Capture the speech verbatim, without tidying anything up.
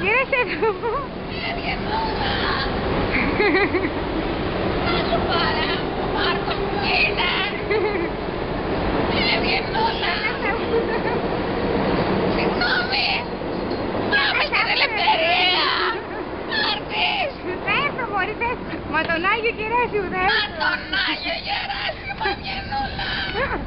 Γύρεσε εδώ. Ευγενούλα. Να σου πάρε ο Μάρκος που είναι. Ευγενούλα. Συγγνώμη. Πάμε στην ελευθερία. Να έρθεις. Θα έρθω μωρή, θα έρθω. Μα τον Άγιο Γεράσιμο θα έρθω. Μα τον Άγιο Γεράσιμο, Ευγενούλα.